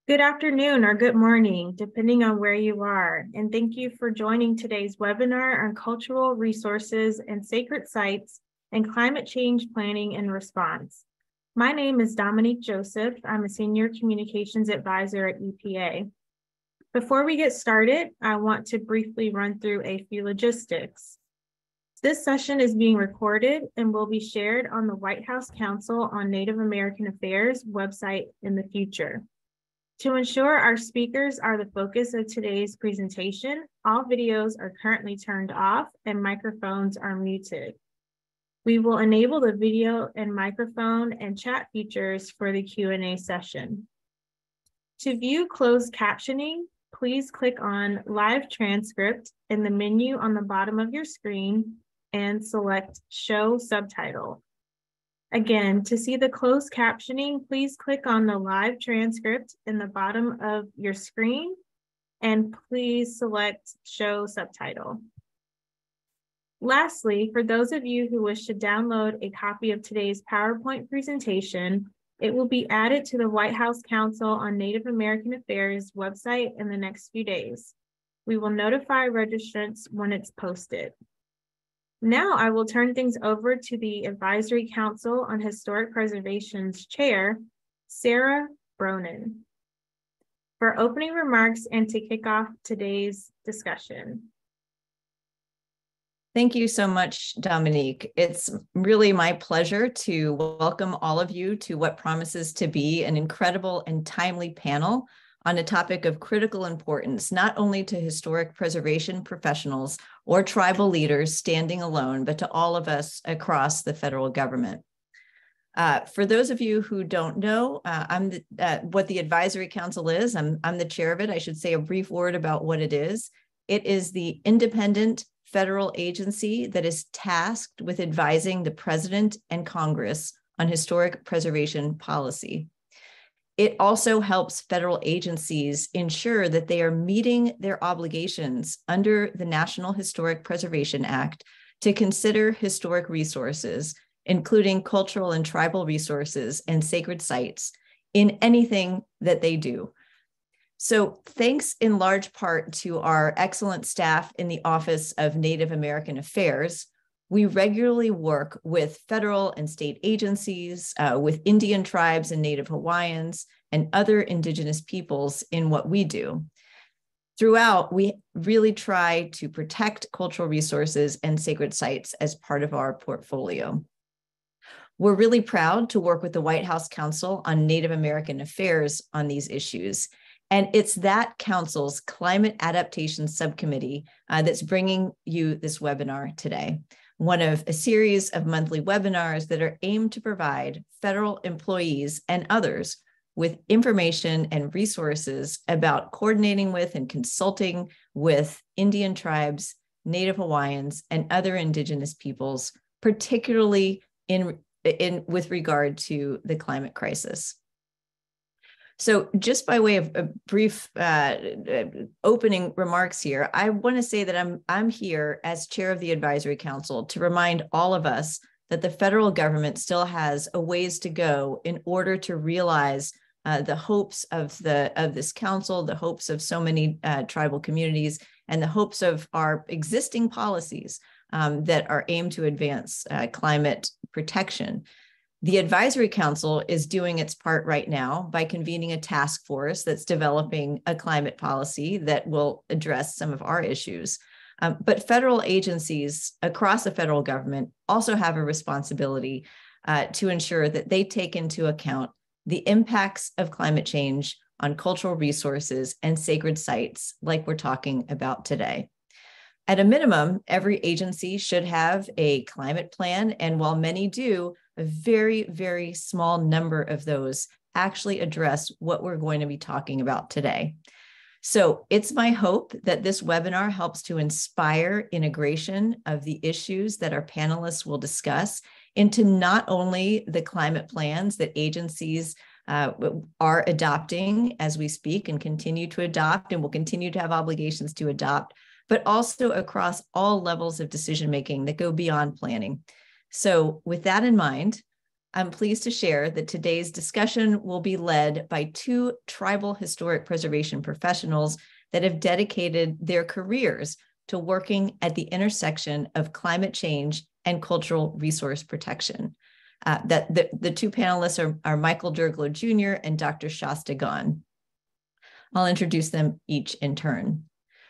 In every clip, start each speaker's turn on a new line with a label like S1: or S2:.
S1: Good afternoon or good morning, depending on where you are, and thank you for joining today's webinar on cultural resources and sacred sites and climate change planning and response. My name is Dominique Joseph. I'm a Senior Communications Advisor at EPA. Before we get started, I want to briefly run through a few logistics. This session is being recorded and will be shared on the White House Council on Native American Affairs website in the future. To ensure our speakers are the focus of today's presentation, all videos are currently turned off and microphones are muted. We will enable the video and microphone and chat features for the Q&A session. To view closed captioning, please click on Live Transcript in the menu on the bottom of your screen and select Show Subtitle. Again, to see the closed captioning, please click on the live transcript in the bottom of your screen and please select Show Subtitle. Lastly, for those of you who wish to download a copy of today's PowerPoint presentation, it will be added to the White House Council on Native American Affairs website in the next few days. We will notify registrants when it's posted. Now I will turn things over to the Advisory Council on Historic Preservation's chair, Sarah Bronin, for opening remarks and to kick off today's discussion.
S2: Thank you so much, Dominique. It's really my pleasure to welcome all of you to what promises to be an incredible and timely panel on a topic of critical importance, not only to historic preservation professionals or tribal leaders standing alone, but to all of us across the federal government. For those of you who don't know what the Advisory Council is, I'm the chair of it. I should say a brief word about what it is. It is the independent federal agency that is tasked with advising the President and Congress on historic preservation policy. It also helps federal agencies ensure that they are meeting their obligations under the National Historic Preservation Act to consider historic resources, including cultural and tribal resources and sacred sites, in anything that they do. So thanks in large part to our excellent staff in the Office of Native American Affairs, we regularly work with federal and state agencies, with Indian tribes and Native Hawaiians, and other Indigenous peoples in what we do. Throughout, we really try to protect cultural resources and sacred sites as part of our portfolio. We're really proud to work with the White House Council on Native American Affairs on these issues. And it's that council's Climate Adaptation Subcommittee that's bringing you this webinar today, one of a series of monthly webinars that are aimed to provide federal employees and others with information and resources about coordinating with and consulting with Indian tribes, Native Hawaiians, and other Indigenous peoples, particularly with regard to the climate crisis. So just by way of a brief opening remarks here, I want to say that I'm here as chair of the Advisory Council to remind all of us that the federal government still has a ways to go in order to realize the hopes of this council, the hopes of so many tribal communities, and the hopes of our existing policies that are aimed to advance climate protection. The Advisory Council is doing its part right now by convening a task force that's developing a climate policy that will address some of our issues. But federal agencies across the federal government also have a responsibility to ensure that they take into account the impacts of climate change on cultural resources and sacred sites like we're talking about today. At a minimum, every agency should have a climate plan, and while many do, a very, very small number of those actually address what we're going to be talking about today. So it's my hope that this webinar helps to inspire integration of the issues that our panelists will discuss into not only the climate plans that agencies are adopting as we speak and continue to adopt and will continue to have obligations to adopt, but also across all levels of decision-making that go beyond planning. So with that in mind, I'm pleased to share that today's discussion will be led by two tribal historic preservation professionals that have dedicated their careers to working at the intersection of climate change and cultural resource protection. The two panelists are Michael Durglo Jr. and Dr. Shasta Gaughen. I'll introduce them each in turn.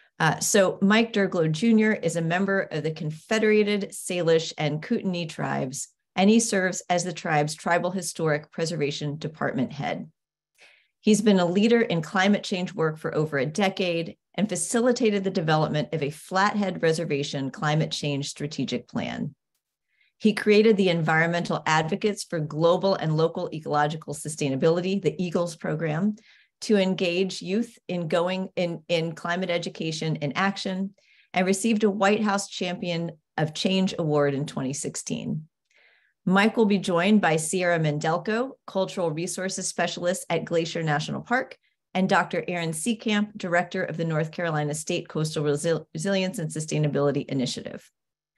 S2: So Mike Durglo Jr. is a member of the Confederated Salish and Kootenai tribes, and he serves as the tribe's Tribal Historic Preservation Department head. He's been a leader in climate change work for over a decade and facilitated the development of a Flathead Reservation climate change strategic plan. He created the Environmental Advocates for Global and Local Ecological Sustainability, the EAGLES program, to engage youth in climate education and action, and received a White House Champion of Change Award in 2016. Mike will be joined by Sierra Mendelko, Cultural Resources Specialist at Glacier National Park, and Dr. Aaron Seekamp, Director of the North Carolina State Coastal Resilience and Sustainability Initiative.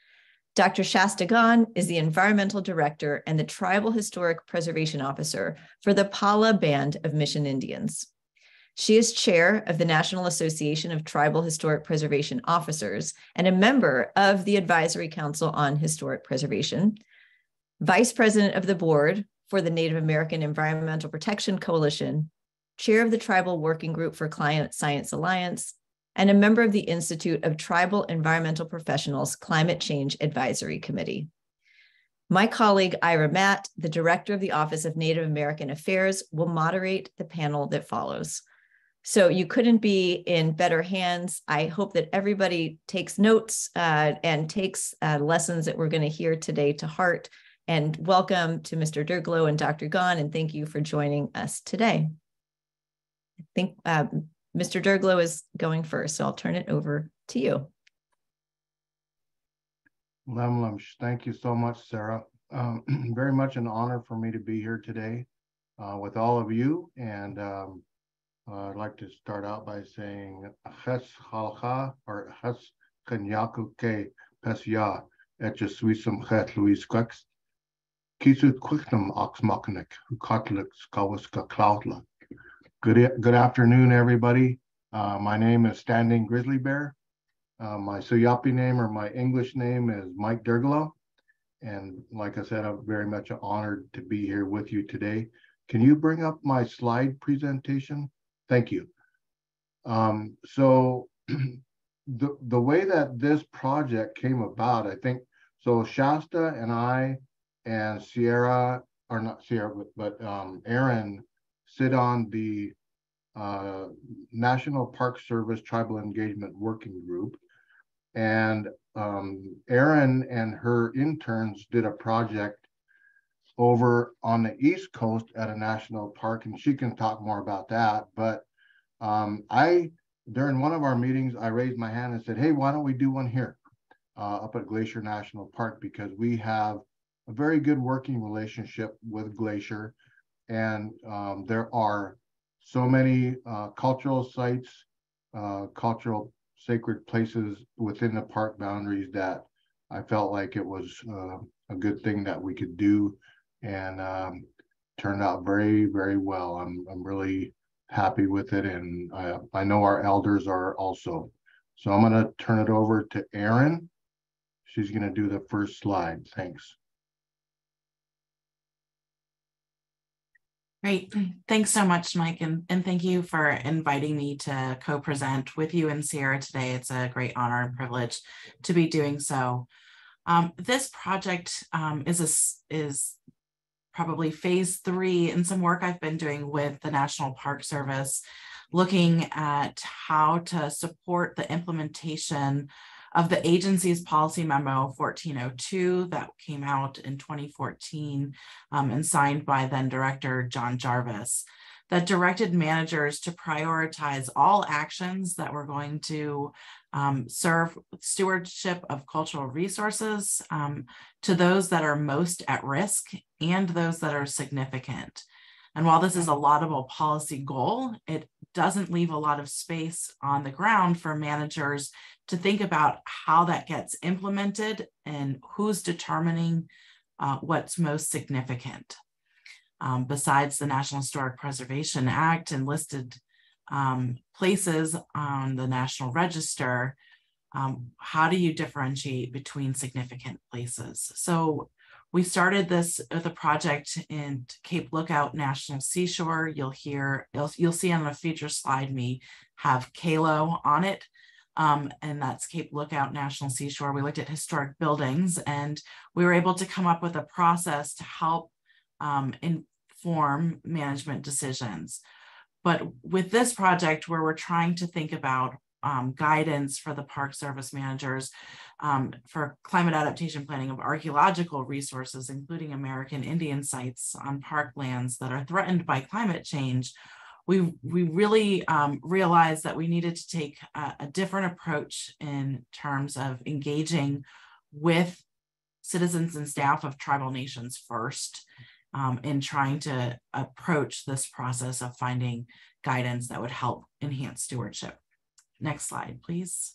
S2: Dr. Shasta Gaughen is the Environmental Director and the Tribal Historic Preservation Officer for the Pala Band of Mission Indians. She is chair of the National Association of Tribal Historic Preservation Officers and a member of the Advisory Council on Historic Preservation, vice president of the board for the Native American Environmental Protection Coalition, chair of the Tribal Working Group for Climate Science Alliance, and a member of the Institute of Tribal Environmental Professionals Climate Change Advisory Committee. My colleague, Ira Matt, the Director of the Office of Native American Affairs, will moderate the panel that follows. So you couldn't be in better hands. I hope that everybody takes notes and takes lessons that we're going to hear today to heart. And welcome to Mr. Durglo and Dr. Gaughen, and thank you for joining us today. I think Mr. Durglo is going first, so I'll turn it over to you.
S3: Thank you so muches, Sarah. Very much an honor for me to be here today with all of you. And I'd like to start out by saying Ches Halcha or Ches Kenyaku Ke Pesya et Jesuisum Het Louis Quex. Kisut Quicknum Oxmakanek, who Kotlik Skawiska Cloudla. Good afternoon, everybody. My name is Standing Grizzly Bear. My Suyapi name or my English name is Mike Durglo. And like I said, I'm very much honored to be here with you today. Can you bring up my slide presentation? Thank you. So the way that this project came about, I think, so Shasta and I and Sierra, or not Sierra, but Aaron sit on the National Park Service Tribal Engagement Working Group. And Aaron and her interns did a project over on the East Coast at a national park, and she can talk more about that. But during one of our meetings, I raised my hand and said, hey, why don't we do one here up at Glacier National Park? Because we have a very good working relationship with Glacier, and there are so many cultural sites, cultural sacred places within the park boundaries that I felt like it was a good thing that we could do, and turned out very, very well. I'm really happy with it, and I know our elders are also. So I'm going to turn it over to Erin. She's going to do the first slide. Thanks.
S4: Great. Thanks so much, Mike. And thank you for inviting me to co-present with you and Sierra today. It's a great honor and privilege to be doing so. This project is probably phase 3 in some work I've been doing with the National Park Service, looking at how to support the implementation of the agency's policy memo 1402 that came out in 2014 and signed by then Director John Jarvis, that directed managers to prioritize all actions that were going to serve stewardship of cultural resources to those that are most at risk and those that are significant. And while this is a laudable policy goal, it doesn't leave a lot of space on the ground for managers to think about how that gets implemented and who's determining what's most significant. Besides the National Historic Preservation Act and listed places on the National Register, how do you differentiate between significant places? So we started this with a project in Cape Lookout National Seashore. You'll see on the future slide me have CALO on it, and that's Cape Lookout National Seashore. We looked at historic buildings, and we were able to come up with a process to help inform management decisions. But with this project, where we're trying to think about guidance for the Park Service managers for climate adaptation planning of archaeological resources, including American Indian sites on parklands that are threatened by climate change, we really realized that we needed to take a different approach in terms of engaging with citizens and staff of tribal nations first, in trying to approach this process of finding guidance that would help enhance stewardship. Next slide, please.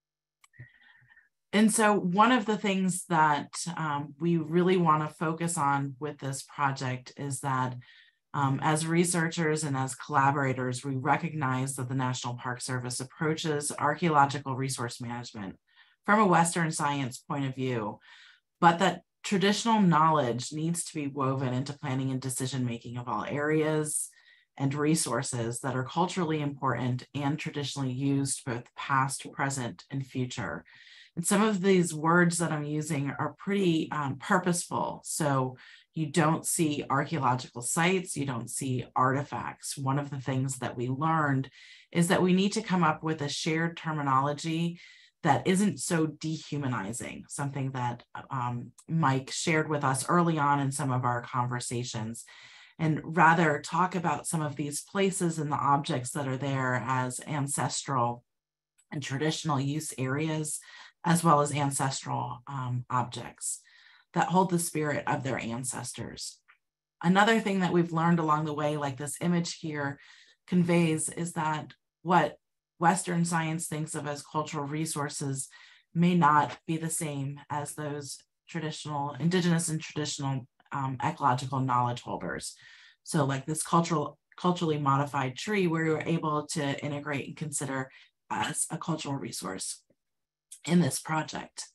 S4: And so one of the things that we really want to focus on with this project is that as researchers and as collaborators, we recognize that the National Park Service approaches archaeological resource management from a Western science point of view, but that traditional knowledge needs to be woven into planning and decision-making of all areas and resources that are culturally important and traditionally used both past, present, and future. And some of these words that I'm using are pretty purposeful. So you don't see archaeological sites, you don't see artifacts. One of the things that we learned is that we need to come up with a shared terminology that isn't so dehumanizing, something that Mike shared with us early on in some of our conversations, and rather talk about some of these places and the objects that are there as ancestral and traditional use areas, as well as ancestral objects that hold the spirit of their ancestors. Another thing that we've learned along the way, like this image here conveys, is that what Western science thinks of as cultural resources may not be the same as those traditional, indigenous and traditional ecological knowledge holders. So like this culturally modified tree, where you're able to integrate and consider as a cultural resource in this project.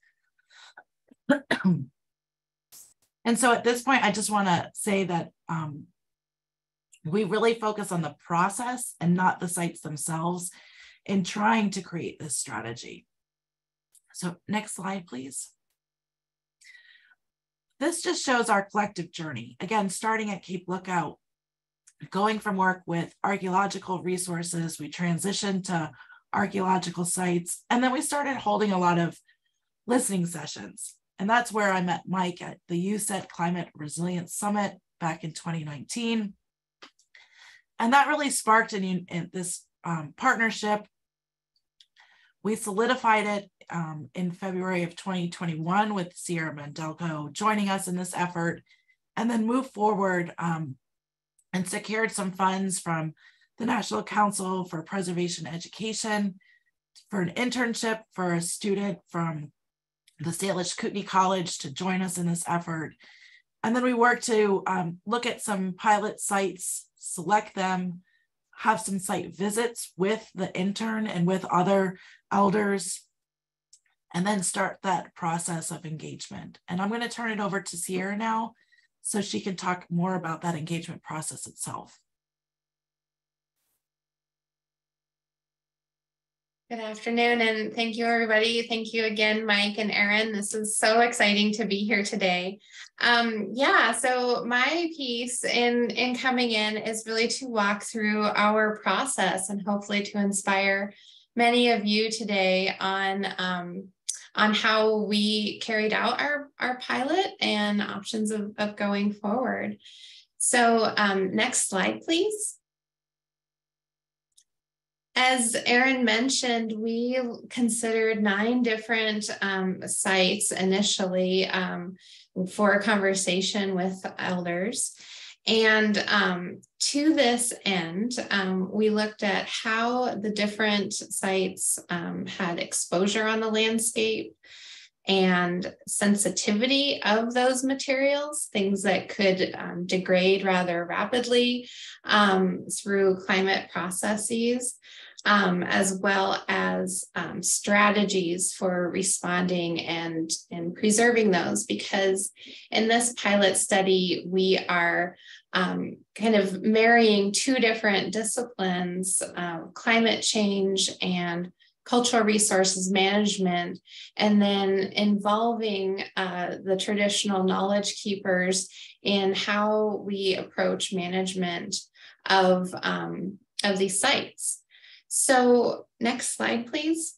S4: And so at this point, I just want to say that we really focus on the process and not the sites themselves in trying to create this strategy. So next slide, please. This just shows our collective journey. Again, starting at Cape Lookout, going from work with archaeological resources, we transitioned to archaeological sites, and then we started holding a lot of listening sessions. And that's where I met Mike at the USET Climate Resilience Summit back in 2019. And that really sparked in this partnership. We solidified it in February of 2021 with Sierra Mandelco joining us in this effort, and then moved forward and secured some funds from the National Council for Preservation Education for an internship for a student from the Salish Kootenai College to join us in this effort. And then we worked to look at some pilot sites, select them, have some site visits with the intern and with other elders, and then start that process of engagement. And I'm going to turn it over to Sierra now so she can talk more about that engagement process itself.
S5: Good afternoon, and thank you, everybody. Thank you again, Mike and Erin. This is so exciting to be here today. So my piece in coming in is really to walk through our process and hopefully to inspire many of you today on how we carried out our pilot and options of going forward. So next slide, please. As Erin mentioned, we considered 9 different sites initially for a conversation with elders. And to this end, we looked at how the different sites had exposure on the landscape and sensitivity of those materials, things that could degrade rather rapidly through climate processes, as well as strategies for responding and preserving those. Because in this pilot study, we are kind of marrying two different disciplines, climate change and cultural resources management, and then involving the traditional knowledge keepers in how we approach management of these sites. So next slide, please.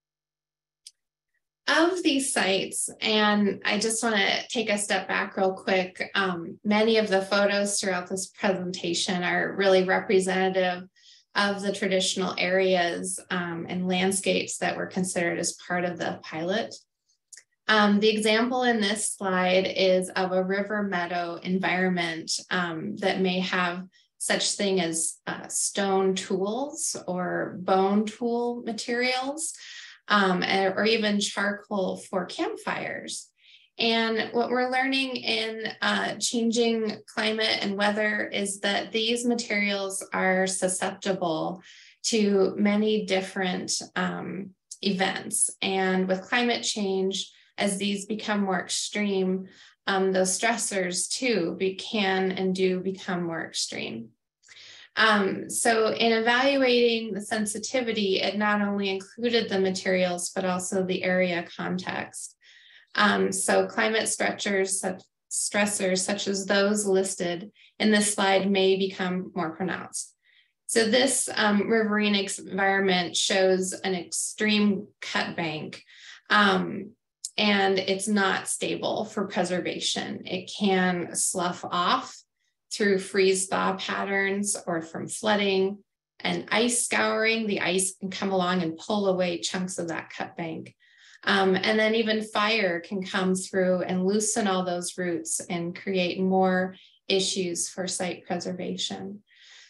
S5: Of these sites, and I just want to take a step back real quick, many of the photos throughout this presentation are really representative of the traditional areas and landscapes that were considered as part of the pilot. The example in this slide is of a river meadow environment that may have such thing as stone tools or bone tool materials, or even charcoal for campfires. And what we're learning in changing climate and weather is that these materials are susceptible to many different events. And with climate change, as these become more extreme, those stressors too can and do become more extreme. So in evaluating the sensitivity, it not only included the materials, but also the area context. So climate stressors such as those listed in this slide may become more pronounced. So this riverine environment shows an extreme cut bank, and it's not stable for preservation. It can slough off through freeze-thaw patterns or from flooding and ice scouring. The ice can come along and pull away chunks of that cut bank. And then even fire can come through and loosen all those roots and create more issues for site preservation.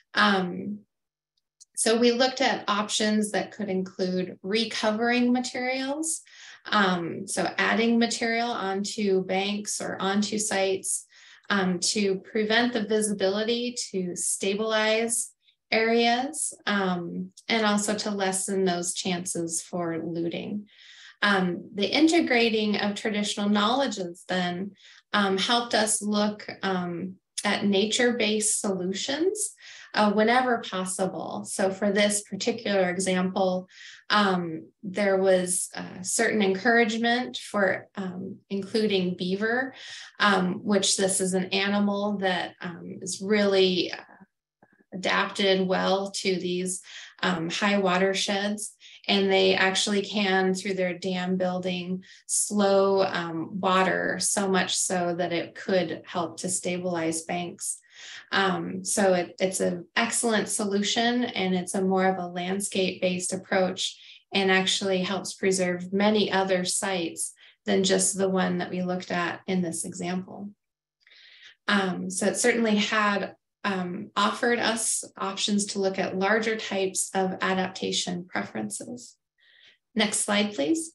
S5: So we looked at options that could include recovering materials. So adding material onto banks or onto sites to prevent the visibility, to stabilize areas, and also to lessen those chances for looting. The integrating of traditional knowledges then helped us look at nature-based solutions whenever possible. So for this particular example, there was certain encouragement for including beaver, which this is an animal that is really adapted well to these high watersheds. And they actually can, through their dam building, slow water so much so that it could help to stabilize banks. So it's an excellent solution, and it's a more of a landscape-based approach, and actually helps preserve many other sites than just the one that we looked at in this example. So it certainly had offered us options to look at larger types of adaptation preferences. Next slide, please.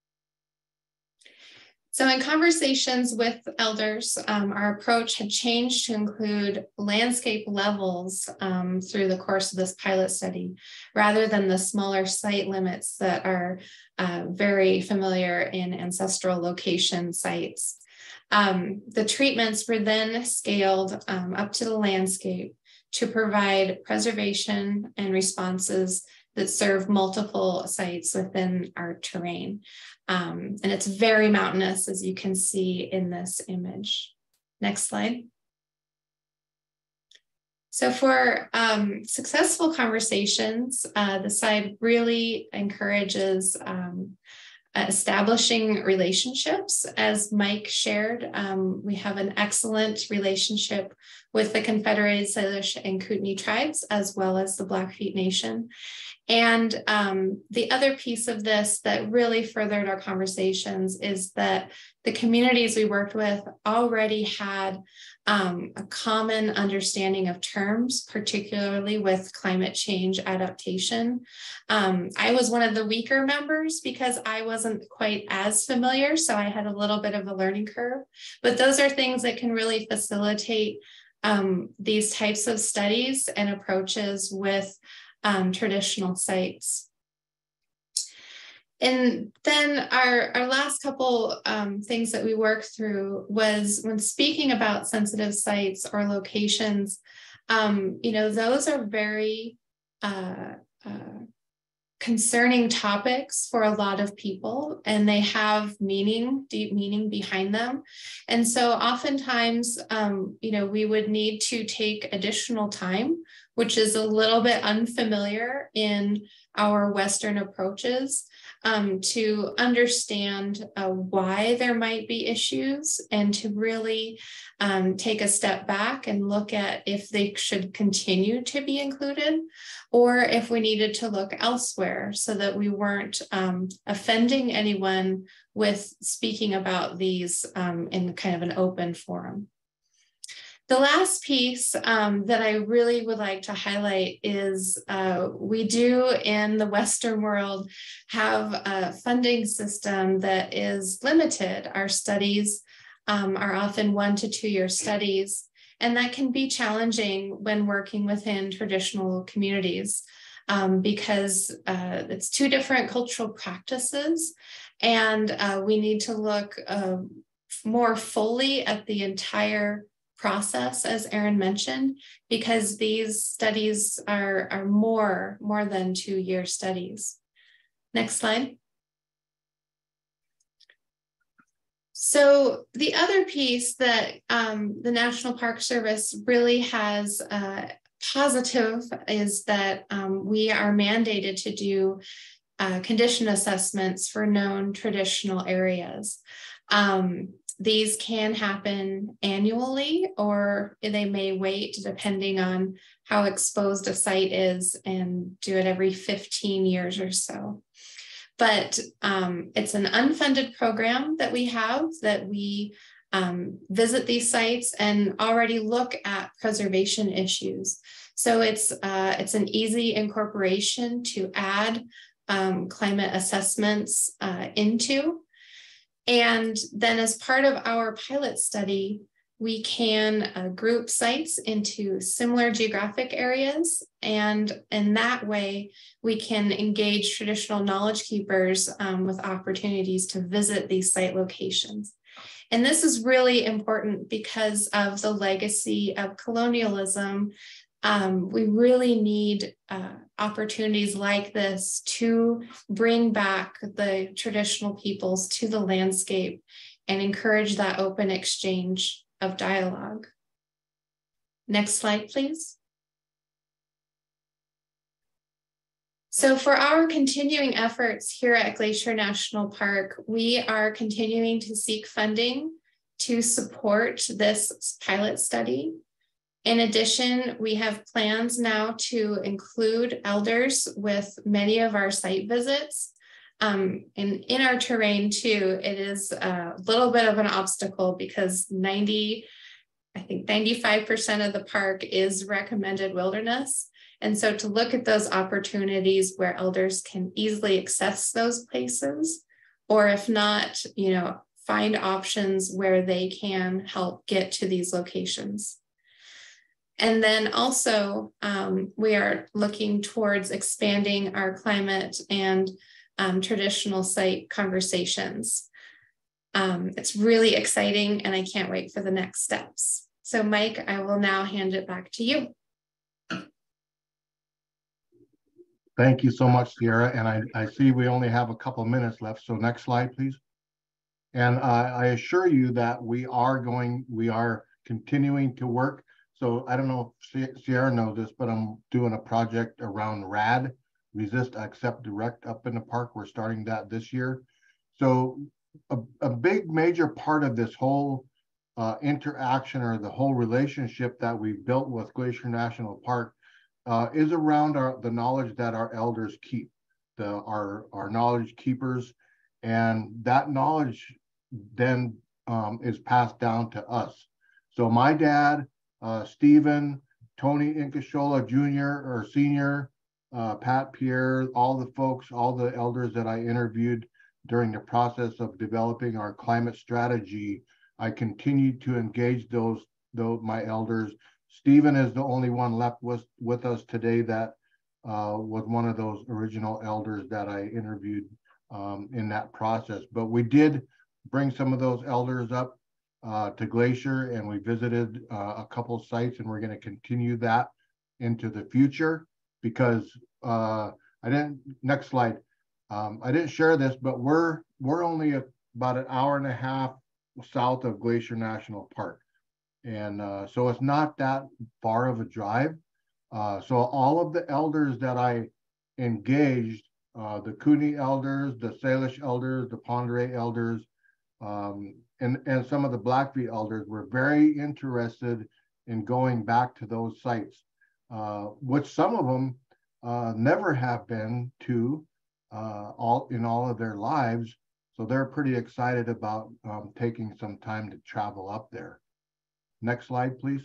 S5: So in conversations with elders, our approach had changed to include landscape levels through the course of this pilot study, rather than the smaller site limits that are very familiar in ancestral location sites. The treatments were then scaled up to the landscape to provide preservation and responses that serve multiple sites within our terrain. And it's very mountainous, as you can see in this image. Next slide. So for successful conversations, the site really encourages establishing relationships. As Mike shared, we have an excellent relationship with the Confederated Salish and Kootenai tribes, as well as the Blackfeet Nation. And the other piece of this that really furthered our conversations is that the communities we worked with already had a common understanding of terms, particularly with climate change adaptation. I was one of the weaker members because I wasn't quite as familiar, so I had a little bit of a learning curve. But those are things that can really facilitate these types of studies and approaches with traditional sites. And then our last couple things that we worked through was when speaking about sensitive sites or locations, those are very concerning topics for a lot of people, and they have meaning, deep meaning behind them. And so oftentimes, we would need to take additional time, which is a little bit unfamiliar in our Western approaches, to understand why there might be issues and to really take a step back and look at if they should continue to be included or if we needed to look elsewhere so that we weren't offending anyone with speaking about these in kind of an open forum. The last piece that I really would like to highlight is we do in the Western world have a funding system that is limited. Our studies are often 1 to 2 year studies, and that can be challenging when working within traditional communities because it's 2 different cultural practices, and we need to look more fully at the entire process, as Erin mentioned, because these studies are more than 2 year studies. Next slide. So the other piece that the National Park Service really has positive is that we are mandated to do condition assessments for known traditional areas. These can happen annually, or they may wait depending on how exposed a site is and do it every 15 years or so. But it's an unfunded program that we have that we visit these sites and already look at preservation issues. So it's an easy incorporation to add climate assessments into. And then as part of our pilot study, we can group sites into similar geographic areas. And in that way, we can engage traditional knowledge keepers with opportunities to visit these site locations. And this is really important because of the legacy of colonialism. We really need opportunities like this to bring back the traditional peoples to the landscape and encourage that open exchange of dialogue. Next slide, please. So for our continuing efforts here at Glacier National Park, we are continuing to seek funding to support this pilot study. In addition, we have plans now to include elders with many of our site visits. And in our terrain too, it is a little bit of an obstacle because 95% of the park is recommended wilderness. And so to look at those opportunities where elders can easily access those places, or if not, find options where they can help get to these locations. And then also, we are looking towards expanding our climate and traditional site conversations. It's really exciting, and I can't wait for the next steps. So Mike, I will now hand it back to you.
S3: Thank you so much, Sierra. And I see we only have a couple minutes left. So next slide, please. And I assure you that we are continuing to work. So I don't know if Sierra knows this, but I'm doing a project around RAD, Resist, Accept, Direct, up in the park. We're starting that this year. So a big major part of this whole interaction or the whole relationship that we've built with Glacier National Park is around the knowledge that our elders keep, our knowledge keepers, and that knowledge then is passed down to us. So my dad, Stephen, Tony Incashola Jr. or Sr., Pat Pierre, all the folks, all the elders that I interviewed during the process of developing our climate strategy, I continued to engage those my elders. Stephen is the only one left with us today that was one of those original elders that I interviewed in that process. But we did bring some of those elders up to Glacier, and we visited a couple of sites, and we're going to continue that into the future because next slide. I didn't share this, but we're only about an hour and a half south of Glacier National Park. And so it's not that far of a drive. So all of the elders that I engaged, the Cooney elders, the Salish elders, the Pend Oreille elders, and some of the Blackfeet elders were very interested in going back to those sites, which some of them never have been to all of their lives. So they're pretty excited about taking some time to travel up there. Next slide, please.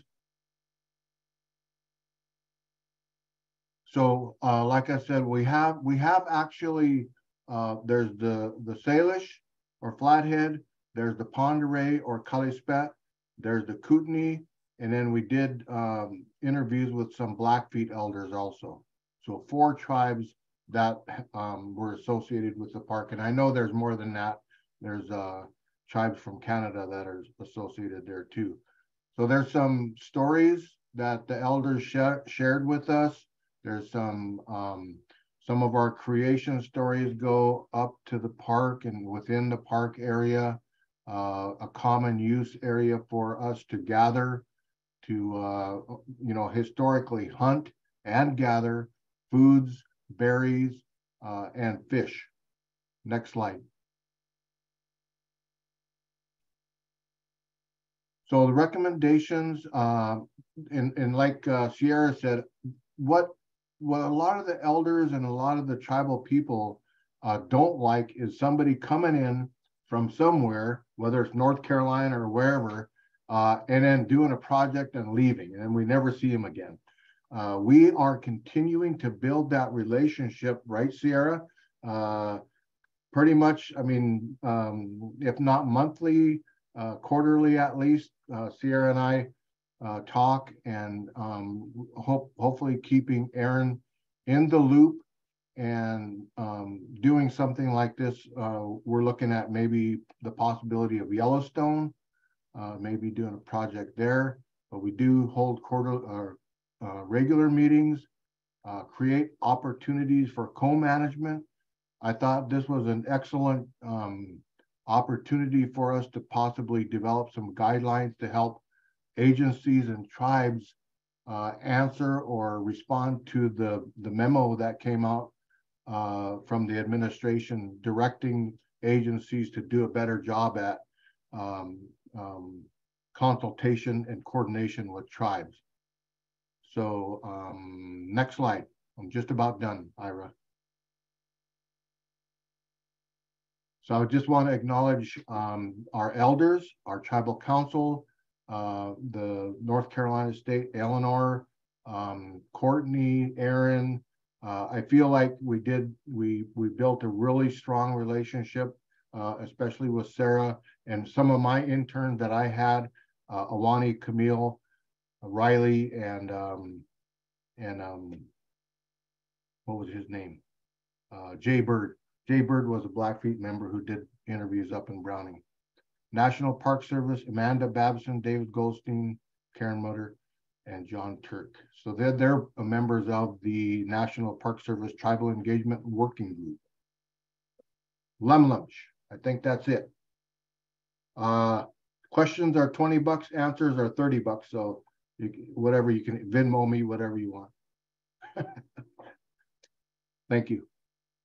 S3: So like I said, we have actually, there's the Salish or Flathead, there's the Pend Oreille or Kalispet, there's the Kootenai, and then we did interviews with some Blackfeet elders also. So 4 tribes that were associated with the park. And I know there's more than that. There's tribes from Canada that are associated there too. So there's some stories that the elders shared with us. There's some of our creation stories go up to the park and within the park area, a common use area for us to gather, to historically hunt and gather foods, berries, and fish. Next slide. So the recommendations, and like Sierra said, what a lot of the elders and a lot of the tribal people don't like is somebody coming in from somewhere, whether it's North Carolina or wherever, and then doing a project and leaving, and we never see them again. We are continuing to build that relationship, right, Sierra? Pretty much, I mean, if not monthly, quarterly at least, Sierra and I talk, and hopefully keeping Aaron in the loop and doing something like this. We're looking at maybe the possibility of Yellowstone, maybe doing a project there, but we do hold regular meetings, create opportunities for co-management. I thought this was an excellent opportunity for us to possibly develop some guidelines to help agencies and tribes answer or respond to the memo that came out from the administration directing agencies to do a better job at consultation and coordination with tribes. So next slide. I'm just about done, Ira. So I just want to acknowledge our elders, our tribal council, the North Carolina State, Eleanor, Courtney, Aaron. I feel like we built a really strong relationship, especially with Sarah and some of my interns that I had, Awani, Camille, Riley, and what was his name? Jay Bird. Jay Bird was a Blackfeet member who did interviews up in Browning. National Park Service, Amanda Babson, David Goldstein, Karen Mutter, and John Turk. So they're members of the National Park Service Tribal Engagement Working Group. Lunch, I think that's it. Questions are $20, answers are $30. So whatever you can Venmo me, whatever you want. Thank you.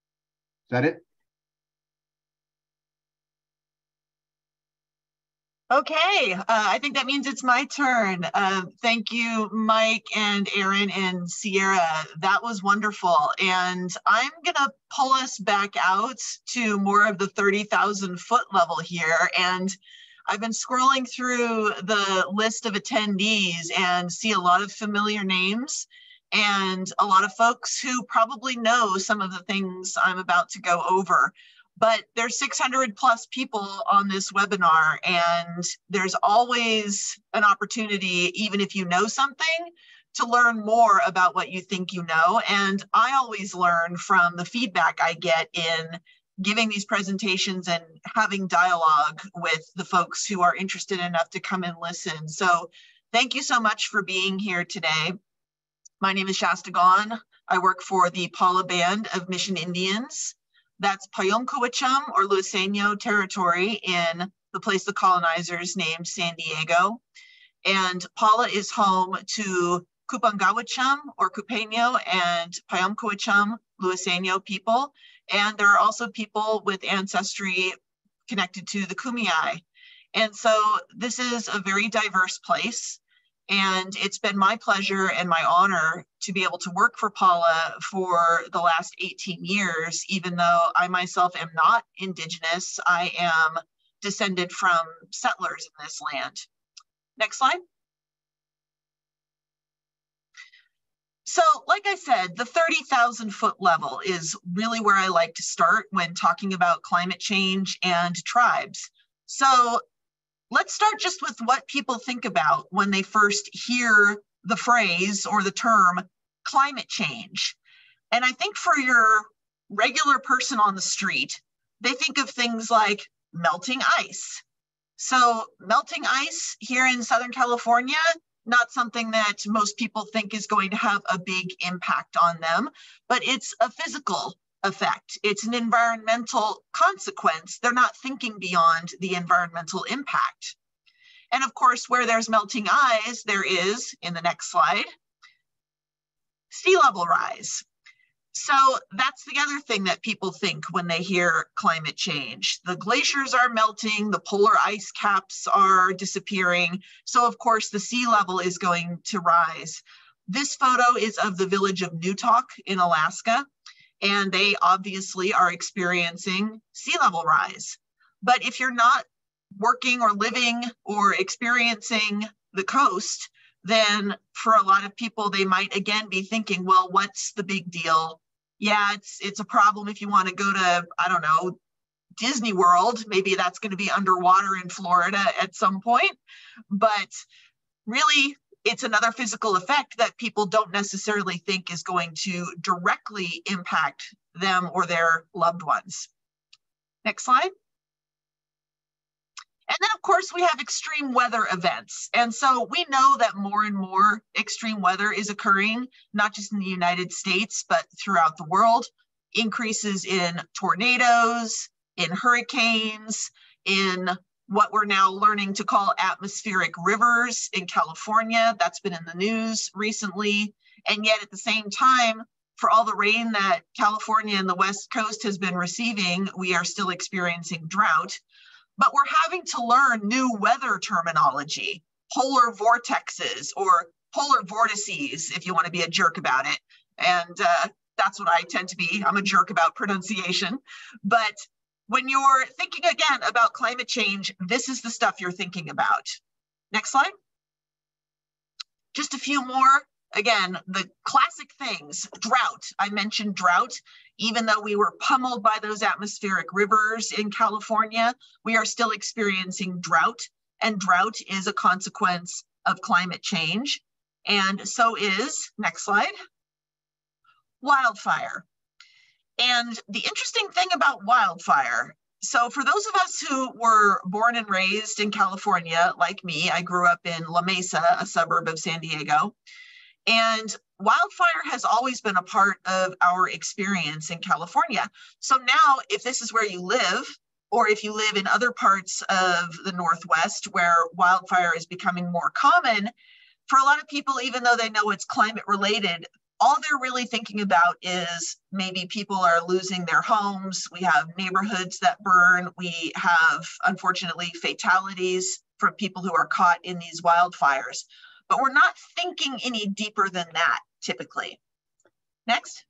S3: Is that it?
S6: Okay, I think that means it's my turn. Thank you, Mike and Aaron and Sierra. That was wonderful. And I'm gonna pull us back out to more of the 30,000 foot level here. And I've been scrolling through the list of attendees and see a lot of familiar names and a lot of folks who probably know some of the things I'm about to go over. But there's 600 plus people on this webinar, and there's always an opportunity, even if you know something, to learn more about what you think you know. And I always learn from the feedback I get in giving these presentations and having dialogue with the folks who are interested enough to come and listen. So thank you so much for being here today. My name is Shasta Gaughen. I work for the Paula Band of Mission Indians. That's Payomcowichum or Luiseno territory in the place the colonizers named San Diego. And Paula is home to Cupangawichum or Cupeño and Payomcowichum Luiseno people. And there are also people with ancestry connected to the Kumeyaay. And so this is a very diverse place. And it's been my pleasure and my honor to be able to work for Paula for the last 18 years, even though I myself am not Indigenous. I am descended from settlers in this land. Next slide. So like I said, the 30,000 foot level is really where I like to start when talking about climate change and tribes. So let's start just with what people think about when they first hear the phrase or the term climate change. And I think for your regular person on the street, they think of things like melting ice. So melting ice here in Southern California, not something that most people think is going to have a big impact on them, but it's a physical effect. It's an environmental consequence. They're not thinking beyond the environmental impact. And of course, where there's melting ice, there is, in the next slide, sea level rise. So that's the other thing that people think when they hear climate change. The glaciers are melting, the polar ice caps are disappearing. So of course, the sea level is going to rise. This photo is of the village of Newtok in Alaska, and they obviously are experiencing sea level rise. But if you're not working or living or experiencing the coast, then for a lot of people, they might again be thinking, well, what's the big deal? Yeah, it's a problem if you want to go to, I don't know, Disney World. Maybe that's going to be underwater in Florida at some point. But really, it's another physical effect that people don't necessarily think is going to directly impact them or their loved ones. Next slide. And then, of course, we have extreme weather events. And so we know that more and more extreme weather is occurring, not just in the United States, but throughout the world. Increases in tornadoes, in hurricanes, in what we're now learning to call atmospheric rivers in California. That's been in the news recently. And yet at the same time, for all the rain that California and the West Coast has been receiving, we are still experiencing drought. But we're having to learn new weather terminology, polar vortexes or polar vortices, if you want to be a jerk about it. And that's what I tend to be. I'm a jerk about pronunciation. But when you're thinking again about climate change, this is the stuff you're thinking about. Next slide. Just a few more. Again, the classic things, drought. I mentioned drought. Even though we were pummeled by those atmospheric rivers in California, we are still experiencing drought, and drought is a consequence of climate change. And so is, next slide, wildfire. And the interesting thing about wildfire, so for those of us who were born and raised in California, like me, I grew up in La Mesa, a suburb of San Diego. And wildfire has always been a part of our experience in California. So now, if this is where you live, or if you live in other parts of the Northwest where wildfire is becoming more common, for a lot of people, even though they know it's climate related, all they're really thinking about is maybe people are losing their homes. We have neighborhoods that burn. We have, unfortunately, fatalities from people who are caught in these wildfires. But we're not thinking any deeper than that, typically. Next.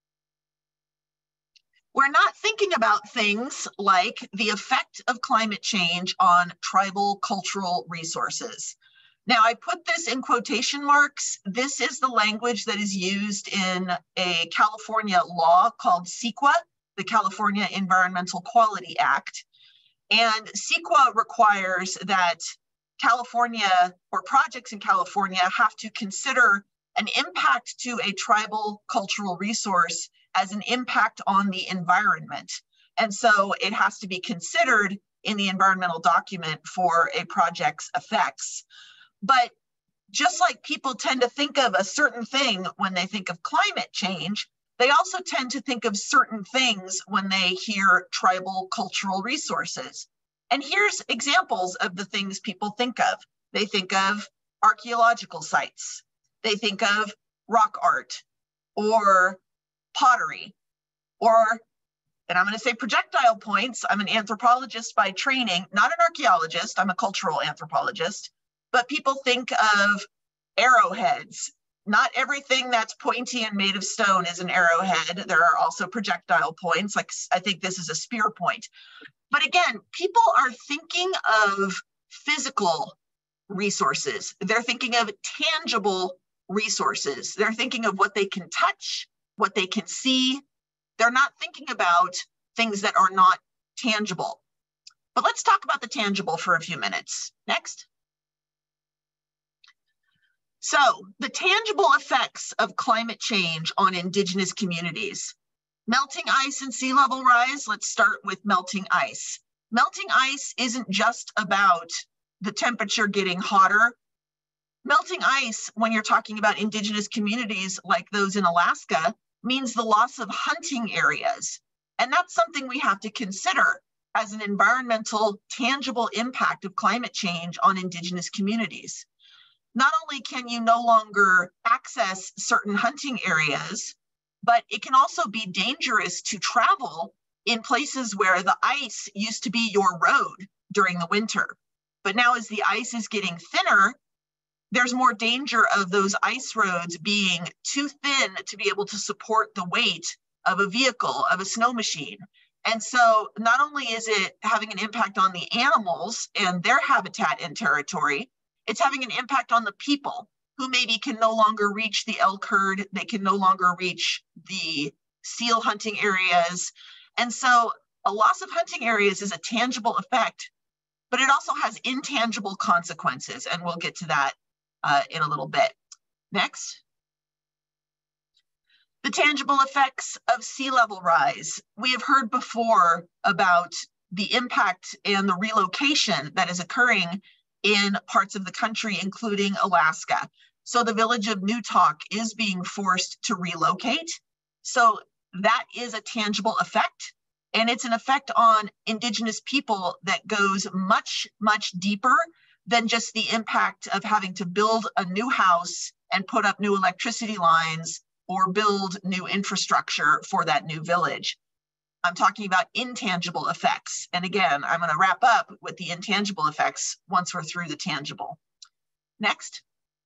S6: We're not thinking about things like the effect of climate change on tribal cultural resources. Now, I put this in quotation marks. This is the language that is used in a California law called CEQA, the California Environmental Quality Act. And CEQA requires that California or projects in California have to consider an impact to a tribal cultural resource as an impact on the environment. And so it has to be considered in the environmental document for a project's effects. But just like people tend to think of a certain thing when they think of climate change, they also tend to think of certain things when they hear tribal cultural resources. And here's examples of the things people think of. They think of archaeological sites. They think of rock art or pottery, or, and I'm going to say projectile points. I'm an anthropologist by training, not an archaeologist. I'm a cultural anthropologist. But people think of arrowheads. Not everything that's pointy and made of stone is an arrowhead. There are also projectile points, like I think this is a spear point. But again, people are thinking of physical resources. They're thinking of tangible resources. They're thinking of what they can touch, what they can see. They're not thinking about things that are not tangible. But let's talk about the tangible for a few minutes. Next. So the tangible effects of climate change on Indigenous communities. Melting ice and sea level rise. Let's start with melting ice. Melting ice isn't just about the temperature getting hotter. Melting ice, when you're talking about Indigenous communities like those in Alaska, means the loss of hunting areas. And that's something we have to consider as an environmental, tangible impact of climate change on Indigenous communities. Not only can you no longer access certain hunting areas, but it can also be dangerous to travel in places where the ice used to be your road during the winter. But now as the ice is getting thinner, there's more danger of those ice roads being too thin to be able to support the weight of a vehicle, of a snow machine. And so not only is it having an impact on the animals and their habitat and territory, it's having an impact on the people who maybe can no longer reach the elk herd, they can no longer reach the seal hunting areas. And so a loss of hunting areas is a tangible effect, but it also has intangible consequences, and we'll get to that in a little bit. Next. The tangible effects of sea level rise. We have heard before about the impact and the relocation that is occurring in parts of the country, including Alaska. So the village of Newtok is being forced to relocate. So that is a tangible effect. And it's an effect on Indigenous people that goes much, much deeper than just the impact of having to build a new house and put up new electricity lines or build new infrastructure for that new village. I'm talking about intangible effects. And again, I'm going to wrap up with the intangible effects once we're through the tangible. Next.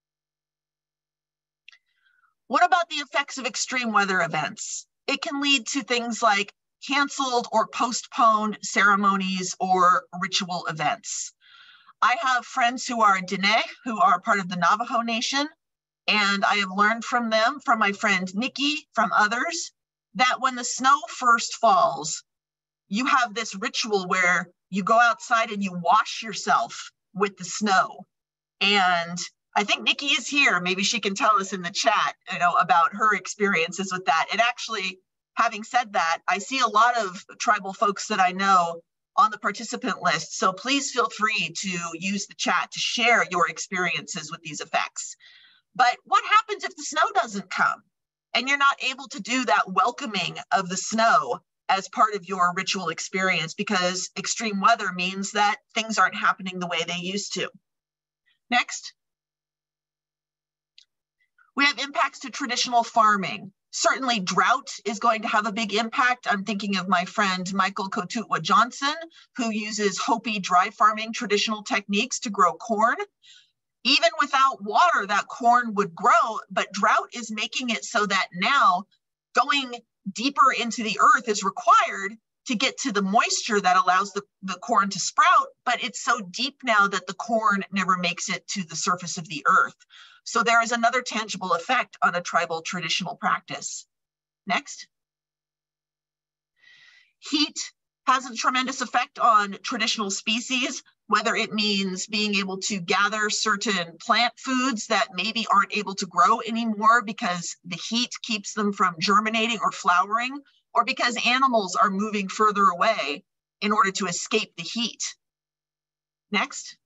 S6: What about the effects of extreme weather events? It can lead to things like canceled or postponed ceremonies or ritual events. I have friends who are Diné, who are part of the Navajo Nation, and I have learned from them, from my friend Nikki, from others, that when the snow first falls, you have this ritual where you go outside and you wash yourself with the snow. And I think Nikki is here. Maybe she can tell us in the chat, about her experiences with that. And actually, having said that, I see a lot of tribal folks that I know on the participant list. So please feel free to use the chat to share your experiences with these effects. But what happens if the snow doesn't come and you're not able to do that welcoming of the snow as part of your ritual experience because extreme weather means that things aren't happening the way they used to? Next. We have impacts to traditional farming. Certainly drought is going to have a big impact. I'm thinking of my friend Michael Durglo, who uses Hopi dry farming traditional techniques to grow corn. Even without water, that corn would grow, but drought is making it so that now going deeper into the earth is required to get to the moisture that allows the corn to sprout, but it's so deep now that the corn never makes it to the surface of the earth. So there is another tangible effect on a tribal traditional practice. Next. Heat has a tremendous effect on traditional species, whether it means being able to gather certain plant foods that maybe aren't able to grow anymore because the heat keeps them from germinating or flowering, or because animals are moving further away in order to escape the heat. Next.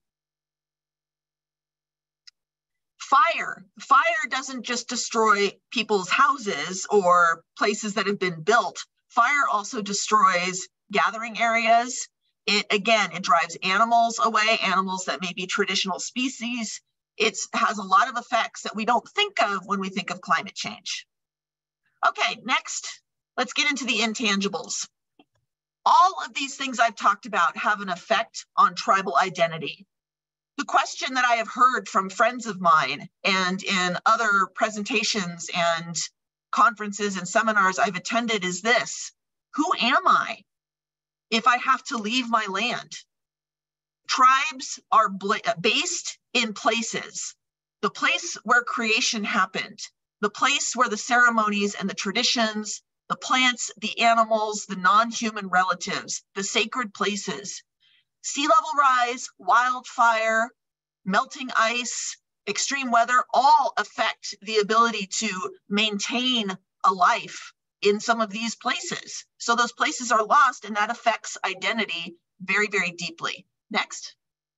S6: Fire. Fire doesn't just destroy people's houses or places that have been built. Fire also destroys gathering areas. It drives animals away, animals that may be traditional species. It has a lot of effects that we don't think of when we think of climate change. Okay, next, let's get into the intangibles. All of these things I've talked about have an effect on tribal identity. The question that I have heard from friends of mine and in other presentations and conferences and seminars I've attended is this: who am I if I have to leave my land? Tribes are based in places, the place where creation happened, the place where the ceremonies and the traditions, the plants, the animals, the non-human relatives, the sacred places. Sea level rise, wildfire, melting ice, extreme weather, all affect the ability to maintain a life in some of these places. So those places are lost, and that affects identity very, very deeply. Next.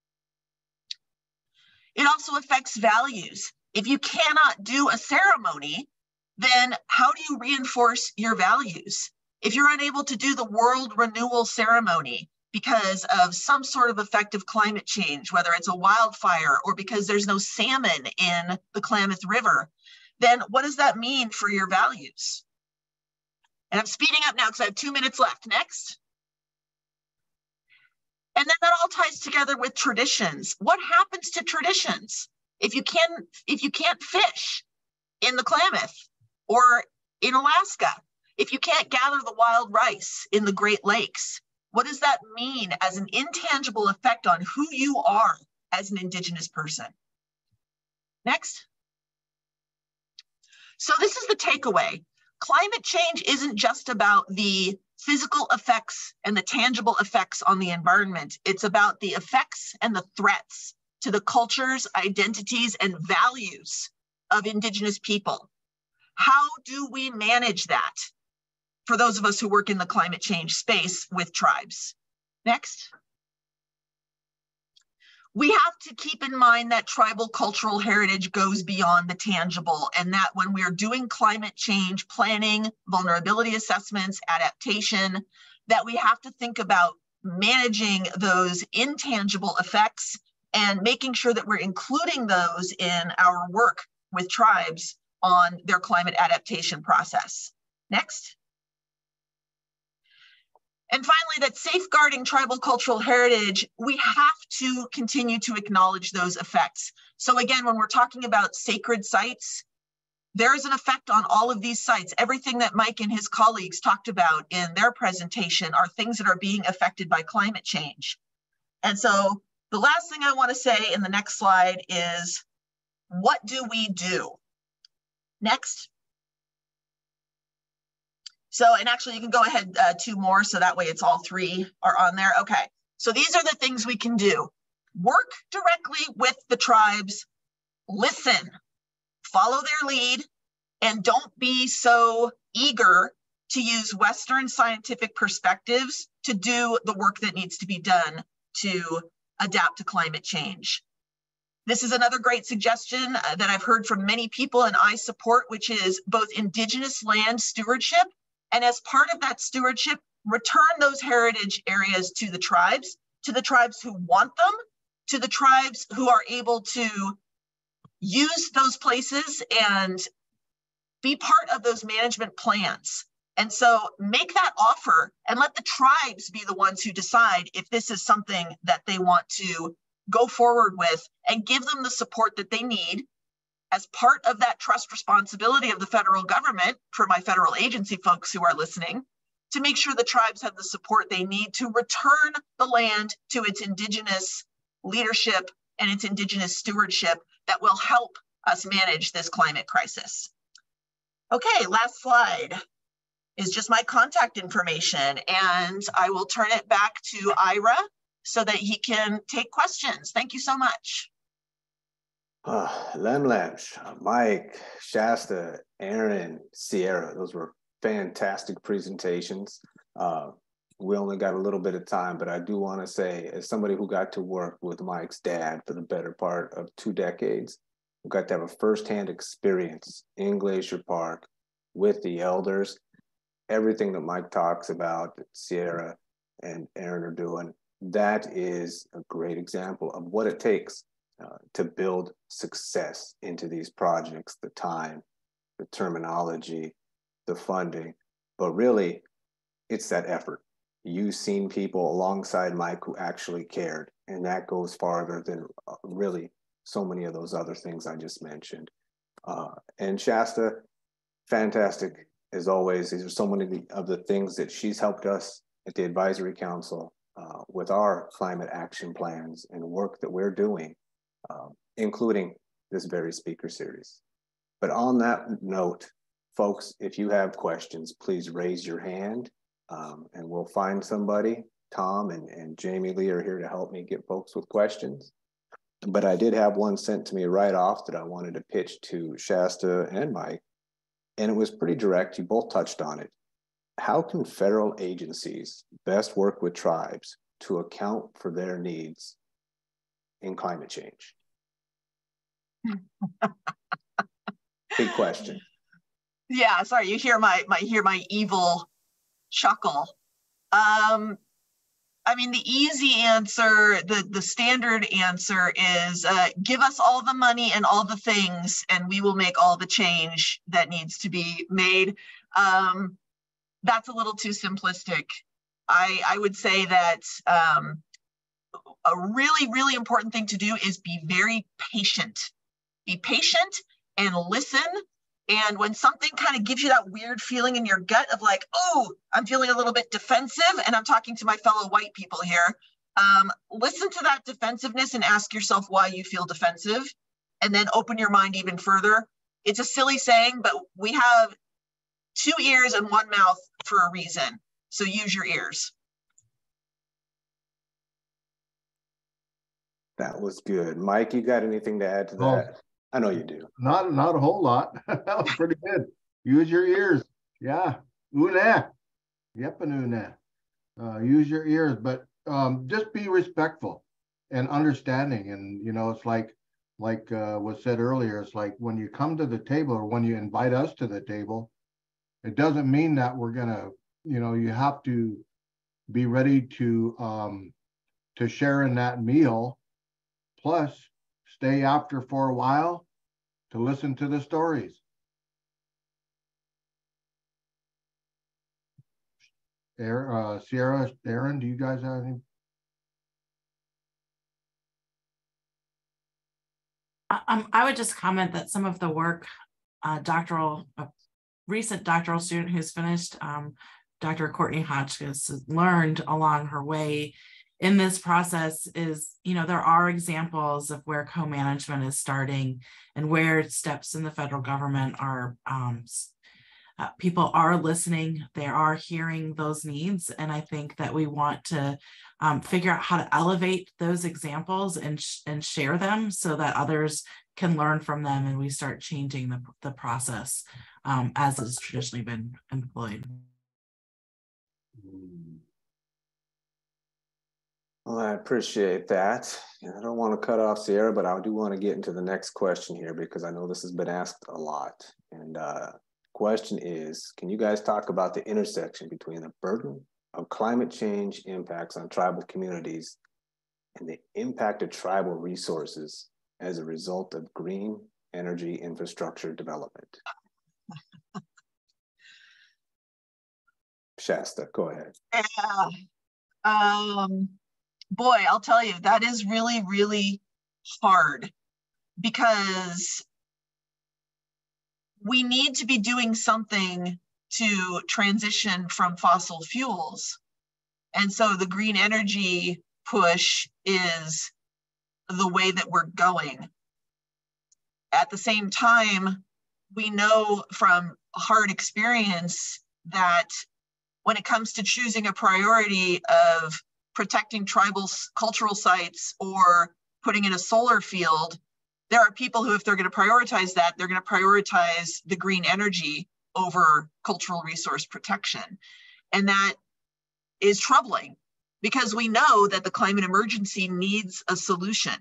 S6: It also affects values. If you cannot do a ceremony, then how do you reinforce your values? If you're unable to do the world renewal ceremony because of some sort of effect of climate change, whether it's a wildfire or because there's no salmon in the Klamath River, then what does that mean for your values? And I'm speeding up now because I have 2 minutes left. Next. And then that all ties together with traditions. What happens to traditions if you can't fish in the Klamath or in Alaska? If you can't gather the wild rice in the Great Lakes? What does that mean as an intangible effect on who you are as an Indigenous person? Next. So this is the takeaway. Climate change isn't just about the physical effects and the tangible effects on the environment. It's about the effects and the threats to the cultures, identities, and values of Indigenous people. How do we manage that for those of us who work in the climate change space with tribes? Next. We have to keep in mind that tribal cultural heritage goes beyond the tangible, and that when we're doing climate change planning, vulnerability assessments, adaptation, that we have to think about managing those intangible effects and making sure that we're including those in our work with tribes on their climate adaptation process. Next. And finally, that safeguarding tribal cultural heritage, we have to continue to acknowledge those effects. So again, when we're talking about sacred sites, there is an effect on all of these sites. Everything that Mike and his colleagues talked about in their presentation are things that are being affected by climate change. And so the last thing I want to say in the next slide is, what do we do? Next. So, and actually you can go ahead 2 more, so that way it's all 3 are on there. Okay, so these are the things we can do. Work directly with the tribes, listen, follow their lead, and don't be so eager to use Western scientific perspectives to do the work that needs to be done to adapt to climate change. This is another great suggestion that I've heard from many people and I support, which is both Indigenous land stewardship, and as part of that stewardship, return those heritage areas to the tribes who want them, to the tribes who are able to use those places and be part of those management plans. And so make that offer and let the tribes be the ones who decide if this is something that they want to go forward with, and give them the support that they need as part of that trust responsibility of the federal government, for my federal agency folks who are listening, to make sure the tribes have the support they need to return the land to its indigenous leadership and its indigenous stewardship that will help us manage this climate crisis. Okay, last slide is just my contact information, and I will turn it back to Ira so that he can take questions. Thank you so much.
S7: Lemlesh, Mike, Shasta, Aaron, Sierra, those were fantastic presentations. We only got a little bit of time, but I do want to say, as somebody who got to work with Mike's dad for the better part of 2 decades, who got to have a firsthand experience in Glacier Park with the elders, everything that Mike talks about, that Sierra and Aaron are doing, that is a great example of what it takes to build success into these projects: the time, the terminology, the funding, but really it's that effort. You've seen people alongside Mike who actually cared, and that goes farther than really so many of those other things I just mentioned. And Shasta, fantastic as always. These are so many of the things that she's helped us at the Advisory Council with our climate action plans and work that we're doing, including this very speaker series. But on that note, folks, if you have questions, please raise your hand and we'll find somebody. Tom and Jamie Lee are here to help me get folks with questions. But I did have one sent to me right off that I wanted to pitch to Shasta and Mike, and it was pretty direct. You both touched on it. How can federal agencies best work with tribes to account for their needs in climate change? Big question.
S6: Yeah, sorry, you hear my evil chuckle. I mean, the easy answer, the standard answer is give us all the money and all the things, and we will make all the change that needs to be made. That's a little too simplistic. I would say that a really, really important thing to do is be very patient. Be patient and listen. And when something kind of gives you that weird feeling in your gut of like, oh, I'm feeling a little bit defensive, and I'm talking to my fellow white people here, listen to that defensiveness and ask yourself why you feel defensive, and then open your mind even further. It's a silly saying, but we have 2 ears and 1 mouth for a reason. So use your ears.
S7: That was good. Mike, you got anything to add to that? I know you do.
S3: Not a whole lot. That was pretty good. Use your ears. Yeah. Una. Yep, and una. Use your ears, but just be respectful and understanding. And, you know, it's like was said earlier, it's like when you come to the table or when you invite us to the table, it doesn't mean that we're going to, you know, you have to be ready to share in that meal. Plus, stay after for a while to listen to the stories. Sierra, Aaron, do you guys have any?
S4: I would just comment that some of the work, a recent doctoral student who's finished, Dr. Courtney Hotchkiss, has learned along her way in this process is, you know, there are examples of where co-management is starting and where steps in the federal government are, people are listening, they are hearing those needs. And I think that we want to figure out how to elevate those examples and share them so that others can learn from them and we start changing the process as has traditionally been employed.
S7: Well, I appreciate that. And I don't want to cut off Sierra, but I do want to get into the next question here because I know this has been asked a lot. And question is, can you guys talk about the intersection between the burden of climate change impacts on tribal communities and the impact of tribal resources as a result of green energy infrastructure development? Shasta, go ahead.
S6: Yeah. Boy, I'll tell you, that is really, really hard, because we need to be doing something to transition from fossil fuels. And so the green energy push is the way that we're going. At the same time, we know from hard experience that when it comes to choosing a priority of protecting tribal cultural sites or putting in a solar field, there are people who, if they're going to prioritize that, they're going to prioritize the green energy over cultural resource protection. And that is troubling, because we know that the climate emergency needs a solution.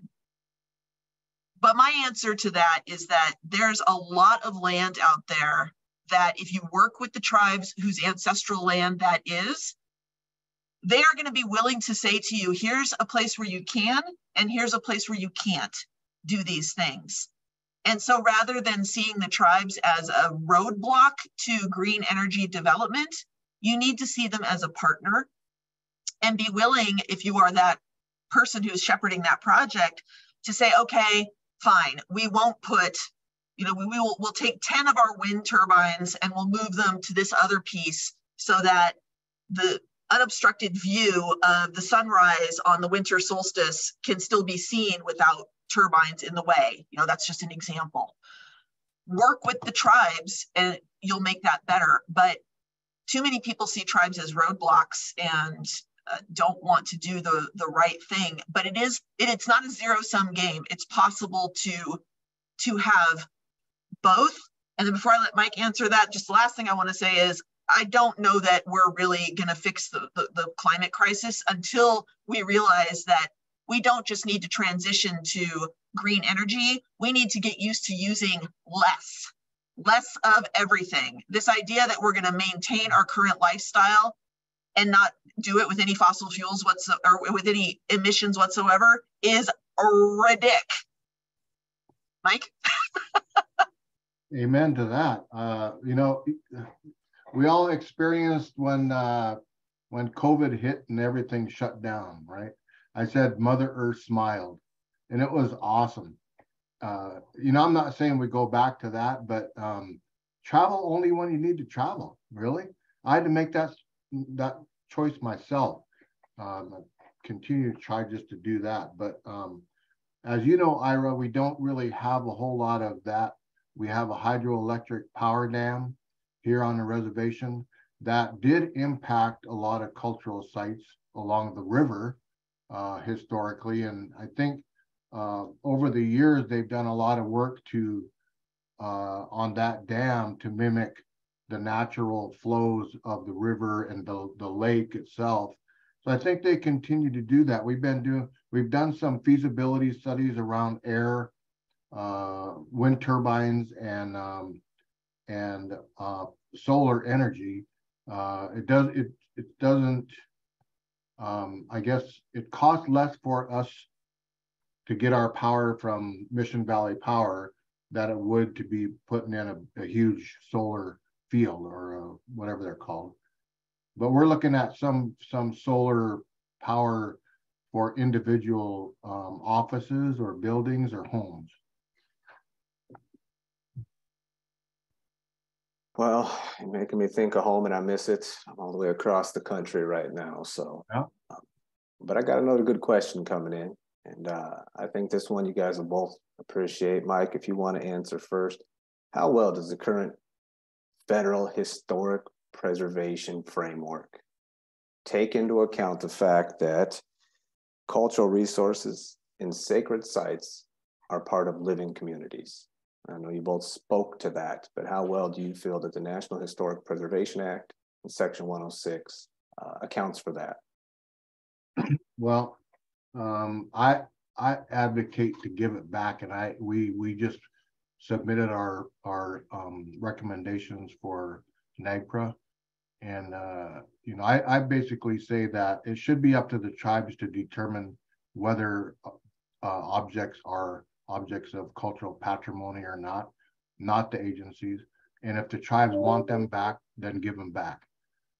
S6: But my answer to that is that there's a lot of land out there that, if you work with the tribes whose ancestral land that is, they are going to be willing to say to you, here's a place where you can, and here's a place where you can't do these things. And so rather than seeing the tribes as a roadblock to green energy development, you need to see them as a partner, and be willing, if you are that person who's shepherding that project, to say, okay, fine, we won't put, we'll take 10 of our wind turbines and we'll move them to this other piece so that the unobstructed view of the sunrise on the winter solstice can still be seen without turbines in the way. That's just an example. Work with the tribes and you'll make that better. But too many people see tribes as roadblocks and don't want to do the right thing. But it's not a zero-sum game. It's possible to have both. And then before I let Mike answer that, just the last thing I want to say is, I don't know that we're really going to fix the climate crisis until we realize that we don't just need to transition to green energy. We need to get used to using less of everything. This idea that we're going to maintain our current lifestyle and not do it with any fossil fuels or with any emissions whatsoever is ridiculous. Mike?
S3: Amen to that. We all experienced when COVID hit and everything shut down, right? I said Mother Earth smiled, and it was awesome. I'm not saying we go back to that, but travel only when you need to travel, really. I had to make that choice myself. I continue to try just to do that. But as you know, Ira, we don't really have a whole lot of that. We have a hydroelectric power dam here on the reservation that did impact a lot of cultural sites along the river historically. And I think over the years, they've done a lot of work on that dam to mimic the natural flows of the river and the lake itself. So I think they continue to do that. We've done some feasibility studies around air, wind turbines, and solar energy. It doesn't. I guess it costs less for us to get our power from Mission Valley Power than it would to be putting in a huge solar field or whatever they're called. But we're looking at some solar power for individual offices or buildings or homes.
S7: Well, you're making me think of home, and I miss it. I'm all the way across the country right now. So, yeah. But I got another good question coming in. And I think this one you guys will both appreciate. Mike, if you want to answer first, how well does the current federal historic preservation framework take into account the fact that cultural resources and sacred sites are part of living communities? I know you both spoke to that, but how well do you feel that the National Historic Preservation Act in Section 106 accounts for that?
S3: Well, I advocate to give it back, and we just submitted our recommendations for NAGPRA, and I basically say that it should be up to the tribes to determine whether objects are objects of cultural patrimony or not the agencies. And if the tribes want them back, then give them back.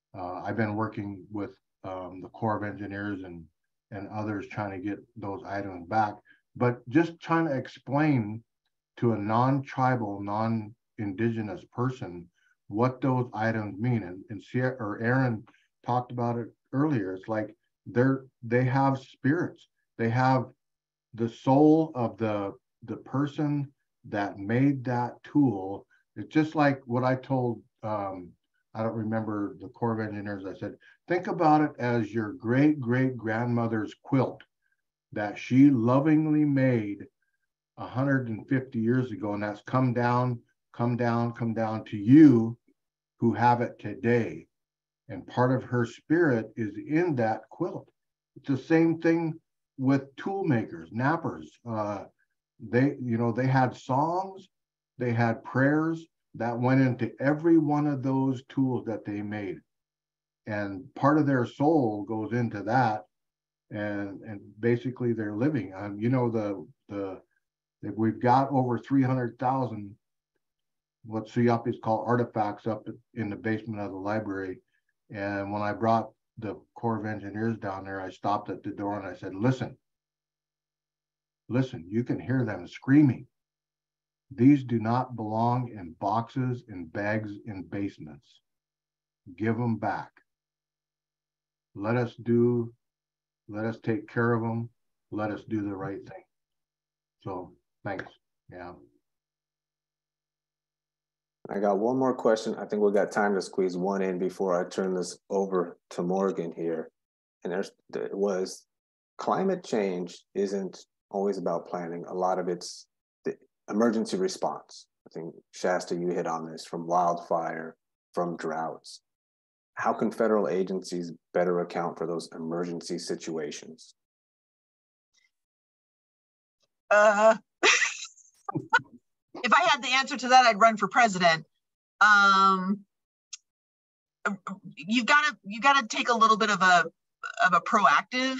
S3: I've been working with the Corps of Engineers and others trying to get those items back, but just trying to explain to a non-tribal, non-indigenous person what those items mean. And Aaron talked about it earlier. It's like they have spirits. They have the soul of the person that made that tool. It's just like what I told, I don't remember the Corps of Engineers. I said, think about it as your great-great-grandmother's quilt that she lovingly made 150 years ago, and that's come down to you who have it today. And part of her spirit is in that quilt. It's the same thing with tool makers, nappers. They had songs, they had prayers that went into every one of those tools that they made. And part of their soul goes into that, and basically they're living. We've got over 300,000 what CIAP is called artifacts up in the basement of the library. And when I brought the Corps of Engineers down there, I stopped at the door and I said, listen, you can hear them screaming. These do not belong in boxes and bags in basements. Give them back. Let us take care of them. Let us do the right thing. So thanks. Yeah.
S7: I got one more question. I think we got time to squeeze one in before I turn this over to Morgan here. And it was climate change isn't always about planning. A lot of it's the emergency response. I think, Shasta, you hit on this, from wildfire, from droughts. How can federal agencies better account for those emergency situations?
S6: If I had the answer to that, I'd run for president. You've got to take a little bit of a proactive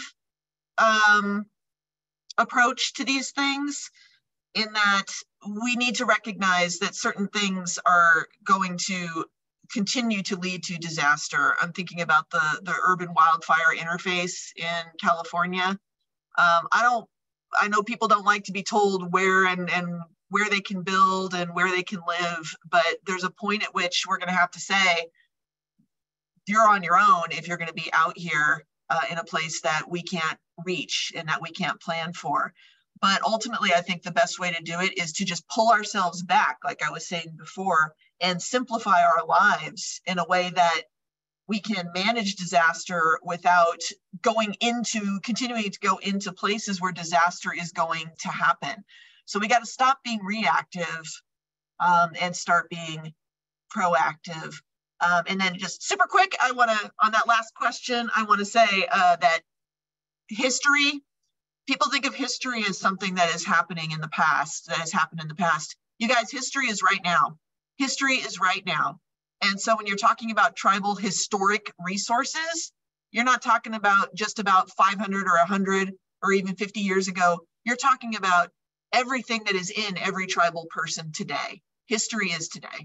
S6: approach to these things, in that we need to recognize that certain things are going to continue to lead to disaster. I'm thinking about the urban wildfire interface in California. I know people don't like to be told where and where they can build and where they can live, but there's a point at which we're going to have to say, you're on your own if you're going to be out here in a place that we can't reach and that we can't plan for. But ultimately, I think the best way to do it is to just pull ourselves back, like I was saying before, and simplify our lives in a way that we can manage disaster without continuing to go into places where disaster is going to happen. So we got to stop being reactive and start being proactive. And then just super quick, on that last question, I want to say that history, people think of history as something that is happening in the past, that has happened in the past. You guys, history is right now. History is right now. And so when you're talking about tribal historic resources, you're not talking about just about 500 or 100 or even 50 years ago. You're talking about everything that is in every tribal person today. History is today.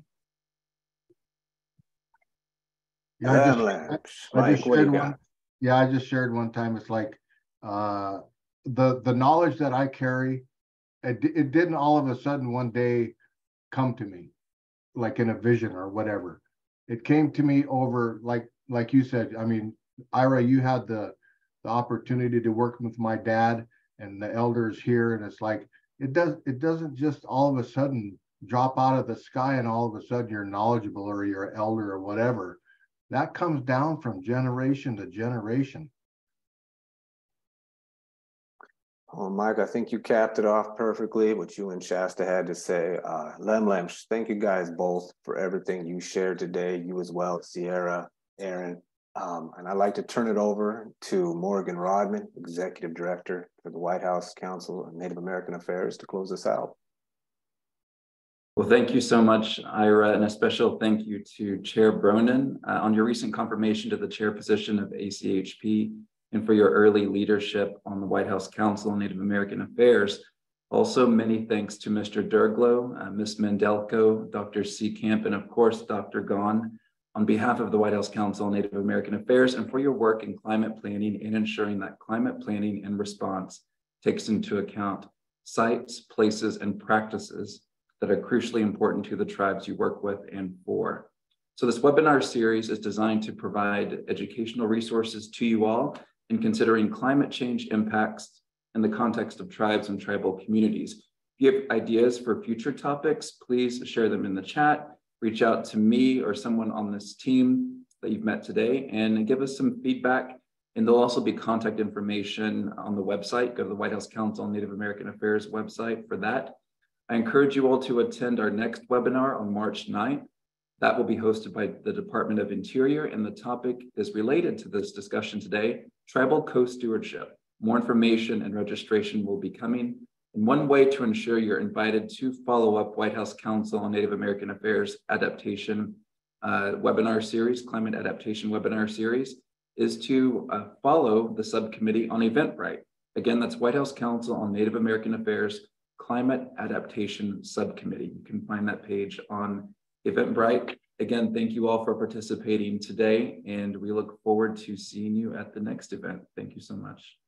S3: Yeah, I just shared one time. It's like the knowledge that I carry, it didn't all of a sudden one day come to me like in a vision or whatever. It came to me over, like you said. I mean, Ira, you had the opportunity to work with my dad and the elders here, and it's like it doesn't just all of a sudden drop out of the sky and all of a sudden you're knowledgeable or you're an elder or whatever. That comes down from generation to generation.
S7: Well, Mike, I think you capped it off perfectly, what you and Shasta had to say. Lem, thank you guys both for everything you shared today, you as well, Sierra, Aaron. And I'd like to turn it over to Morgan Rodman, Executive Director for the White House Council on Native American Affairs, to close us out.
S8: Well, thank you so much, Ira, and a special thank you to Chair Bronin on your recent confirmation to the chair position of ACHP, and for your early leadership on the White House Council on Native American Affairs. Also, many thanks to Mr. Durglo, Ms. Mandelko, Dr. Seekamp, and of course, Dr. Gaughen on behalf of the White House Council on Native American Affairs and for your work in climate planning and ensuring that climate planning and response takes into account sites, places, and practices that are crucially important to the tribes you work with and for. So this webinar series is designed to provide educational resources to you all in considering climate change impacts in the context of tribes and tribal communities. If you have ideas for future topics, please share them in the chat. Reach out to me or someone on this team that you've met today and give us some feedback. And there'll also be contact information on the website. Go to the White House Council on Native American Affairs website for that. I encourage you all to attend our next webinar on March 9th. That will be hosted by the Department of Interior, and the topic is related to this discussion today, tribal co-stewardship. More information and registration will be coming. And one way to ensure you're invited to follow up White House Council on Native American Affairs adaptation webinar series, climate adaptation webinar series, is to follow the subcommittee on Eventbrite. Again, that's White House Council on Native American Affairs Climate Adaptation Subcommittee. You can find that page on Eventbrite. Again, thank you all for participating today, and we look forward to seeing you at the next event. Thank you so much.